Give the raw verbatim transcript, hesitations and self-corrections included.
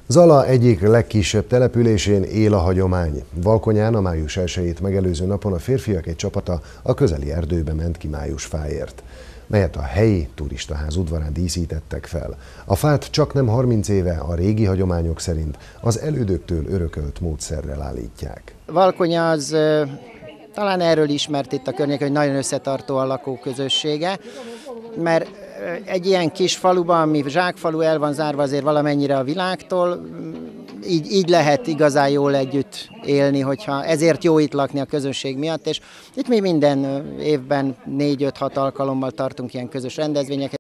Zala egyik legkisebb településén él a hagyomány. Valkonyán a május elsejét megelőző napon a férfiak egy csapata a közeli erdőbe ment ki májusfáért, melyet a helyi turistaház udvarán díszítettek fel. A fát csaknem harminc éve a régi hagyományok szerint az elődöktől örökölt módszerrel állítják. Valkonya az talán erről ismert itt a környéken, hogy nagyon összetartó a lakóközössége, mert egy ilyen kis faluban, ami zsákfalu, el van zárva azért valamennyire a világtól, így, így lehet igazán jól együtt élni, hogyha ezért jó itt lakni a közösség miatt, és itt mi minden évben négy-öt-hat alkalommal tartunk ilyen közös rendezvényeket.